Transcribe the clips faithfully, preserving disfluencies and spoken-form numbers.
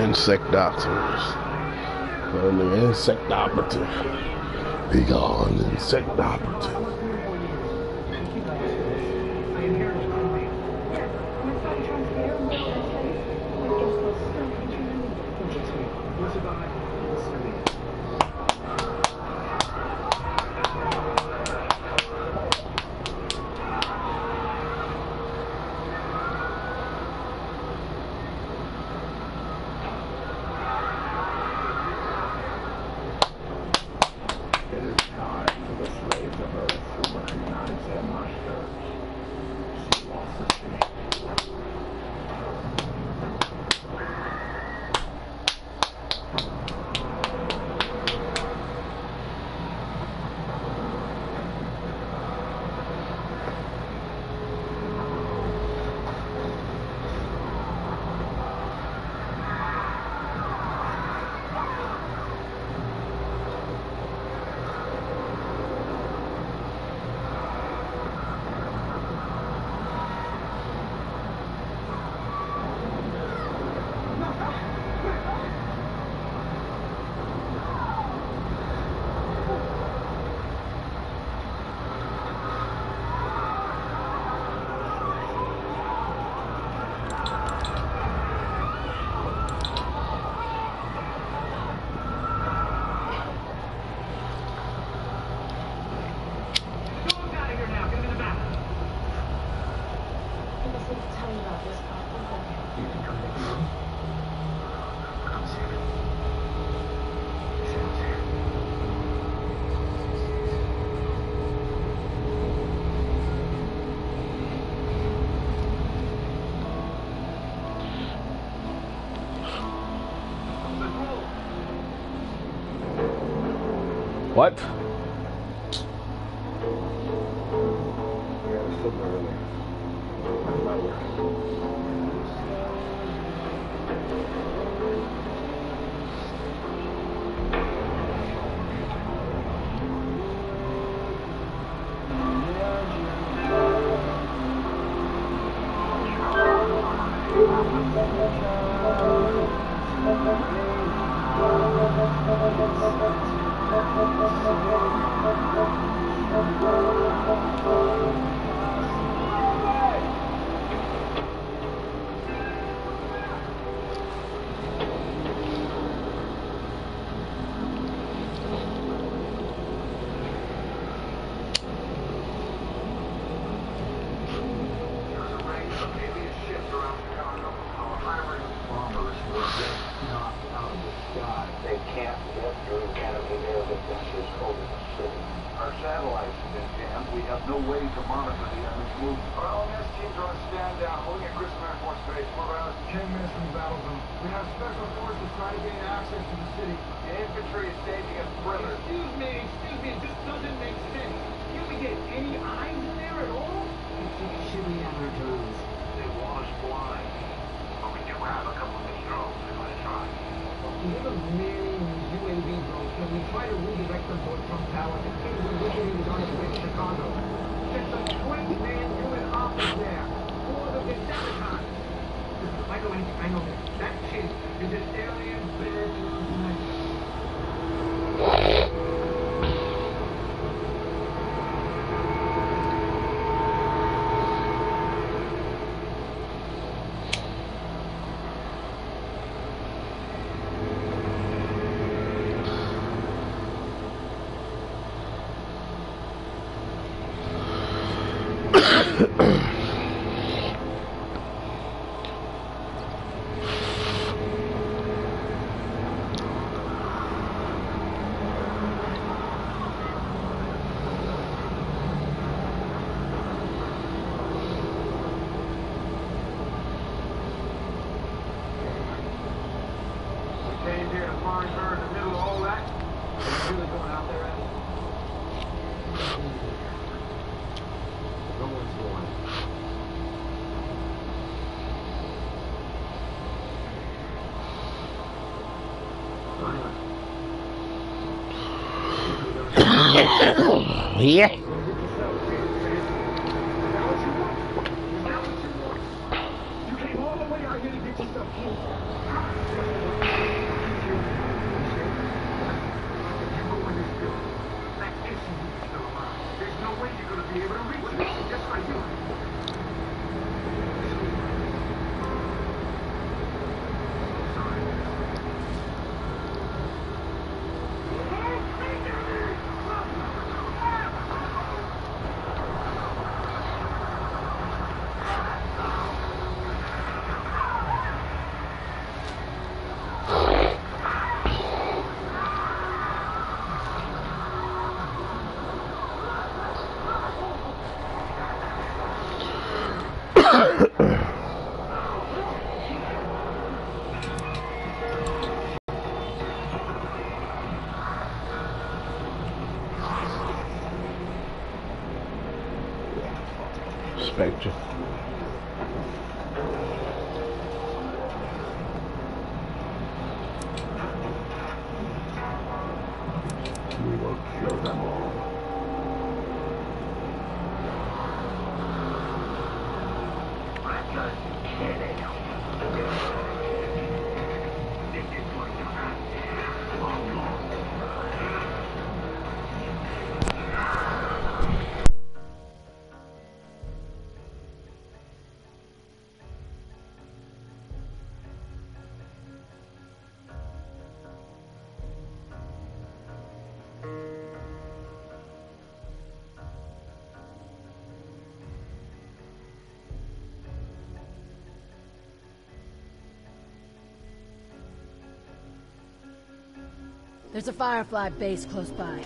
insect doctors. I'm the insect operative. Be gone, insect operative. What? Yeah. Spectre. We will kill them all. I'm just kidding. This is going to happen. Long, long. There's a Firefly base close by.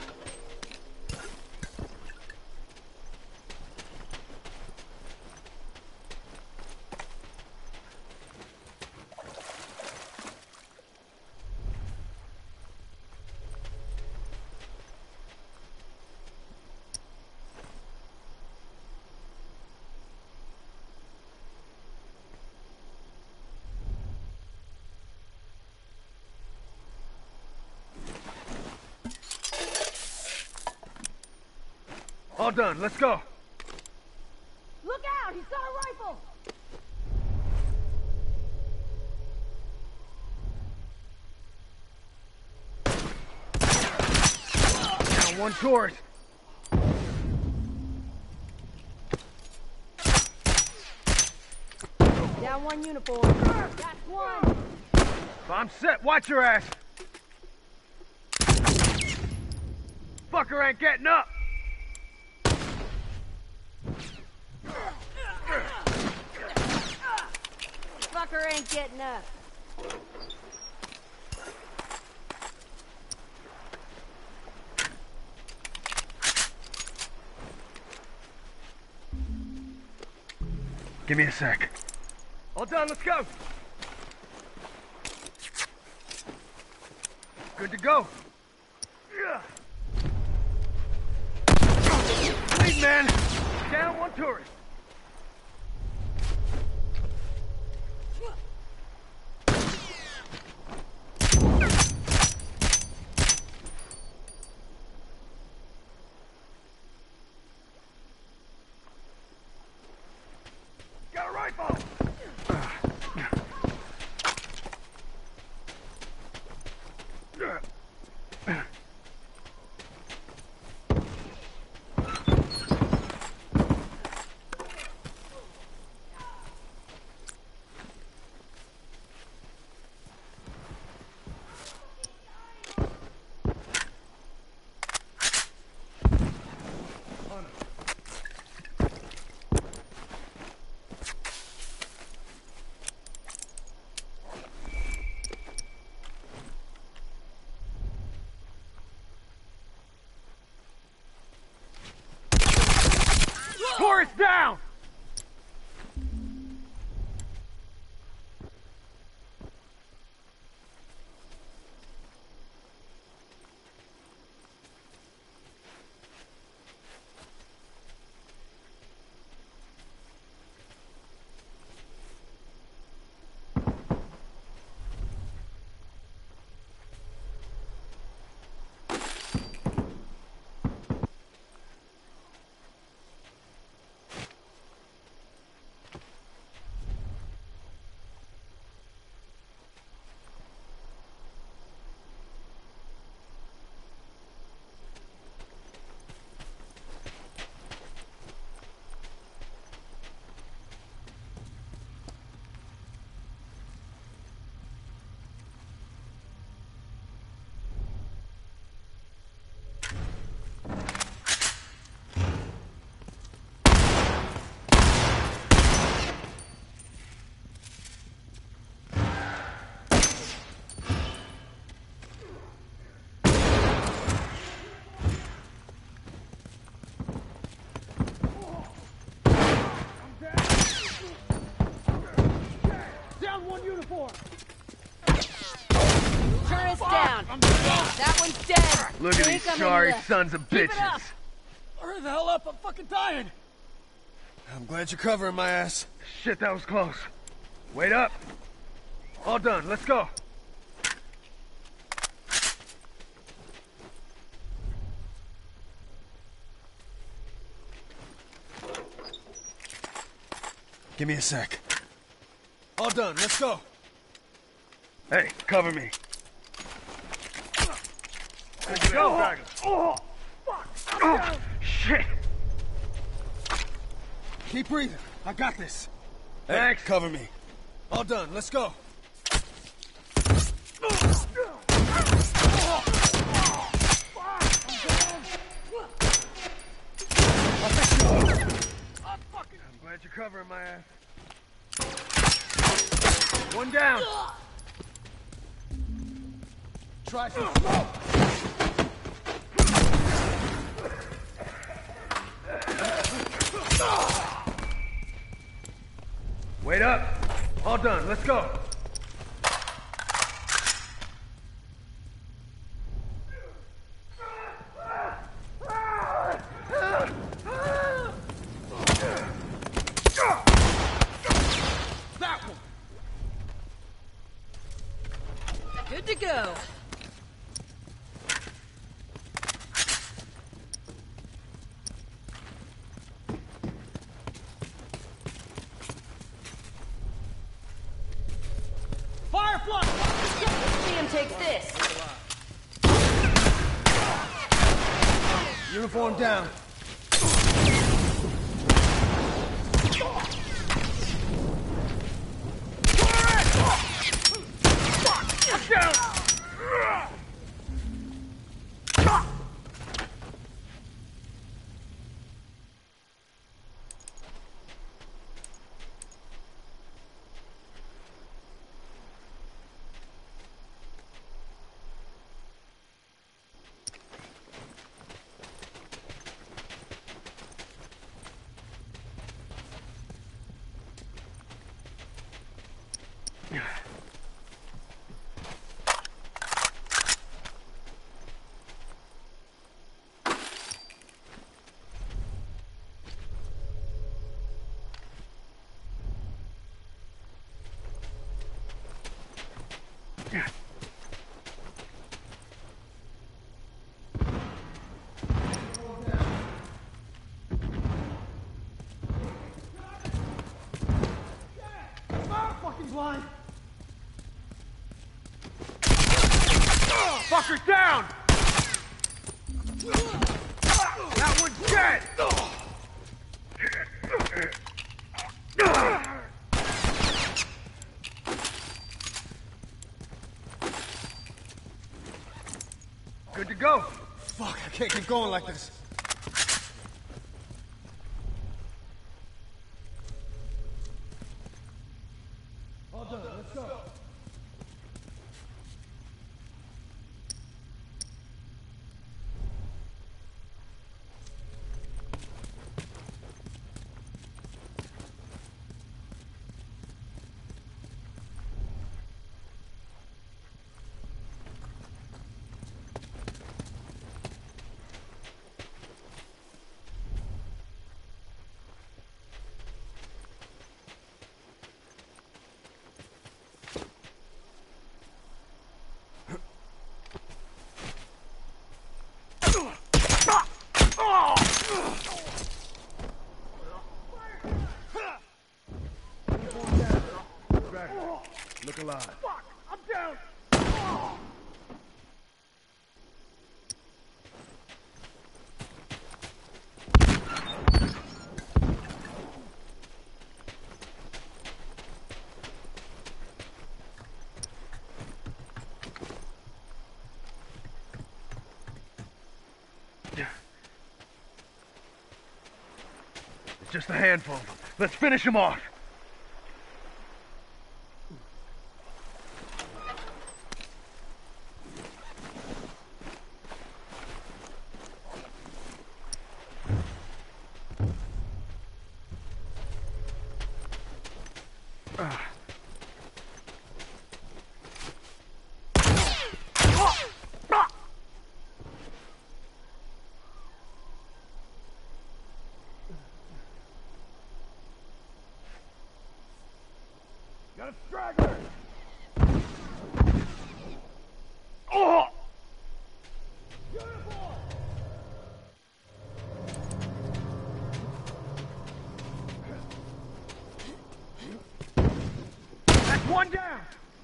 All done, let's go. Look out! He's got a rifle! Down one tourist. Down one uniform. That's one! I'm set, watch your ass. Fucker ain't getting up. Fucker ain't getting up. Give me a sec. All done, let's go. Good to go. Lead man. Down one tourist. Got a rifle. how many sorry left. sons of Keep it up. bitches. Hurry the hell up, I'm fucking dying! I'm glad you're covering my ass. Shit, that was close. Wait up. All done, let's go. Give me a sec. All done, let's go. Hey, cover me. Let's go, Dragon. Oh, fuck! Oh, shit. Keep breathing. I got this. Thanks. Hey, cover me. All done. Let's go. I'm glad you're covering my ass. One down. Try some smoke. Wait up. All done. Let's go. That one. Good to go. Firefly! See him take this. Uniform down. Blind. Fucker down! That one's dead! Good to go. Fuck, I can't keep going like this. All done, let's go. Look alive. Fuck, I'm down. It's just a handful of them. Let's finish them off. Got a straggler! Oh! That's one down!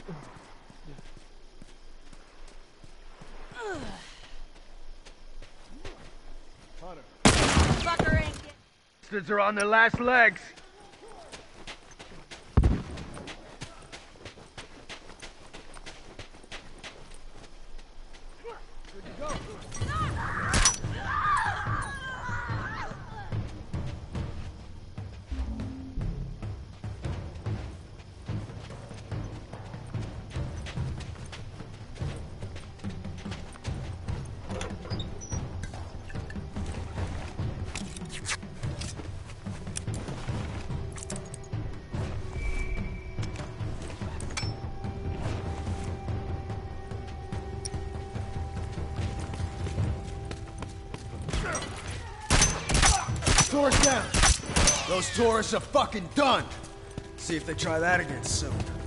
Hunter. Fucker ain't get... Bastards are on their last legs. Where'd you go? Tourists down! Those tourists are fucking done! See if they try that again soon.